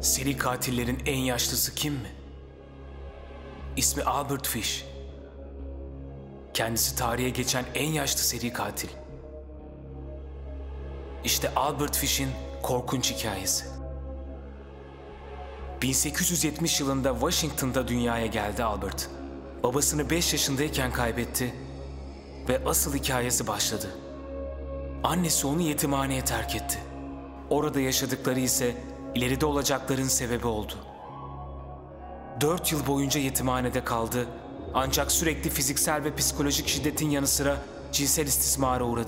Seri katillerin en yaşlısı kim mi? İsmi Albert Fish. Kendisi tarihe geçen en yaşlı seri katil. İşte Albert Fish'in korkunç hikayesi. 1870 yılında Washington'da dünyaya geldi Albert. Babasını 5 yaşındayken kaybetti ve asıl hikayesi başladı. Annesi onu yetimhaneye terk etti. Orada yaşadıkları ise ileride olacakların sebebi oldu. 4 yıl boyunca yetimhanede kaldı, ancak sürekli fiziksel ve psikolojik şiddetin yanı sıra cinsel istismara uğradı.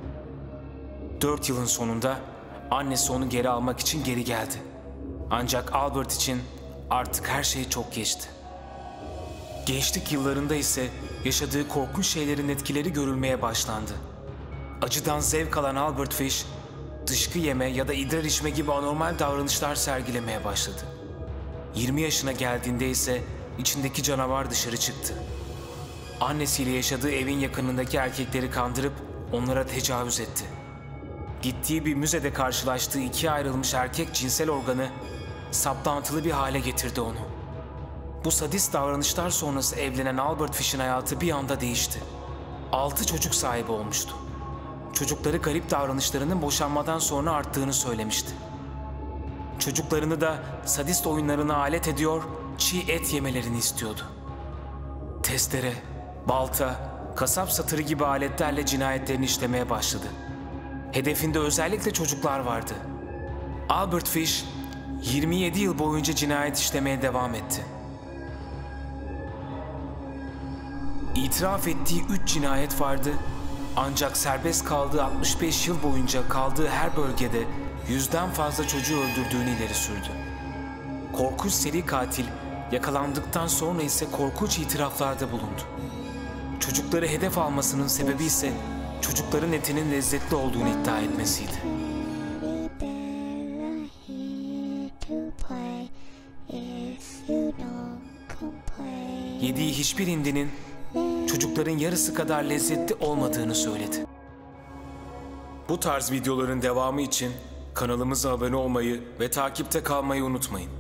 4 yılın sonunda annesi onu geri almak için geri geldi. Ancak Albert için artık her şey çok geçti. Gençlik yıllarında ise yaşadığı korkunç şeylerin etkileri görülmeye başlandı. Acıdan zevk alan Albert Fish, dışkı yeme ya da idrar içme gibi anormal davranışlar sergilemeye başladı. 20 yaşına geldiğinde ise içindeki canavar dışarı çıktı. Annesiyle yaşadığı evin yakınındaki erkekleri kandırıp onlara tecavüz etti. Gittiği bir müzede karşılaştığı ikiye ayrılmış erkek cinsel organı saplantılı bir hale getirdi onu. Bu sadist davranışlar sonrası evlenen Albert Fish'in hayatı bir anda değişti. 6 çocuk sahibi olmuştu. Çocukları garip davranışlarının boşanmadan sonra arttığını söylemişti. Çocuklarını da sadist oyunlarına alet ediyor, çiğ et yemelerini istiyordu. Testere, balta, kasap satırı gibi aletlerle cinayetlerini işlemeye başladı. Hedefinde özellikle çocuklar vardı. Albert Fish, 27 yıl boyunca cinayet işlemeye devam etti. İtiraf ettiği 3 cinayet vardı, ancak serbest kaldığı 65 yıl boyunca kaldığı her bölgede 100'den fazla çocuğu öldürdüğünü ileri sürdü. Korkunç seri katil yakalandıktan sonra ise korkunç itiraflarda bulundu. Çocukları hedef almasının sebebi ise çocukların etinin lezzetli olduğunu iddia etmesiydi. Yediği hiçbir hindinin çocukların yarısı kadar lezzetli olmadığını söyledi. Bu tarz videoların devamı için kanalımıza abone olmayı ve takipte kalmayı unutmayın.